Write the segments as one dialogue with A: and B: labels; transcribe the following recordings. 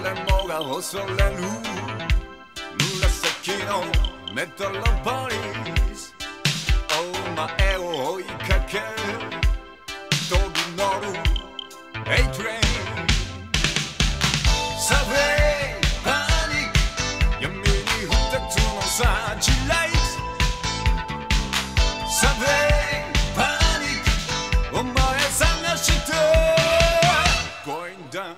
A: 誰もが恐れる紫のメトロポリス、お前を追いかけ飛び乗る A トレイン、サブウェイパニック、闇に二つのサーチライト、サブウェイパニック、お前探して Going down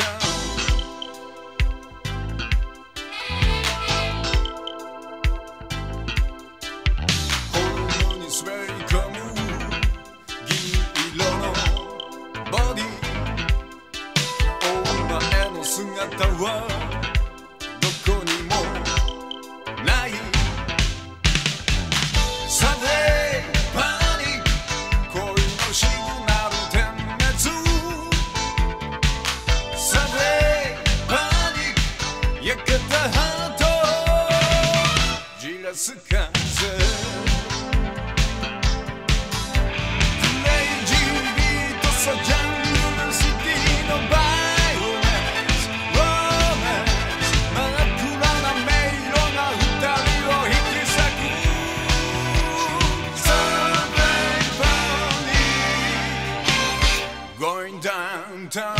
A: 姿はどこにもない、サブウェイパニック、恋のシグナル点滅、サブウェイパニック、焼けたハートじらす風、クレイジービートさジャンルのシティのバイGoing downtown.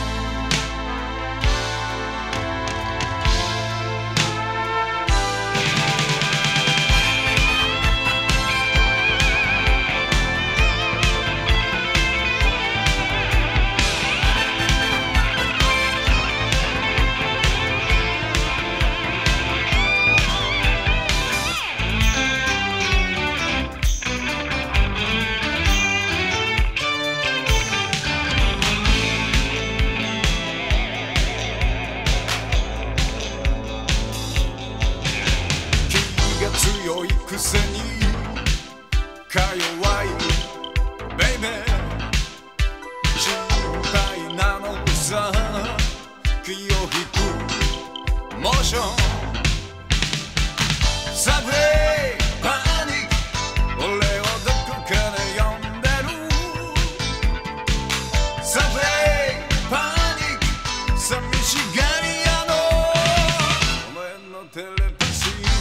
A: 強いくせにか弱いベイベー、心配なのさ、気を引くモーション、サブウェイパニック、俺をどこかで呼んでる、サブウェイパニック、寂しがり屋のお前のテレパシー、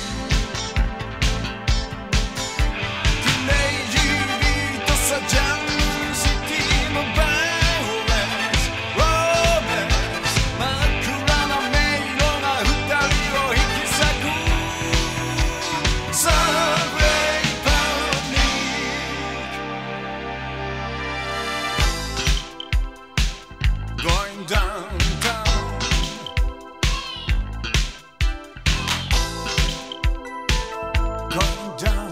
A: ジャンルシティのバイオレンス、ロマンス、真っ暗な迷路が二人を引き裂く、サブウェイパニック、 Going downtown, Going down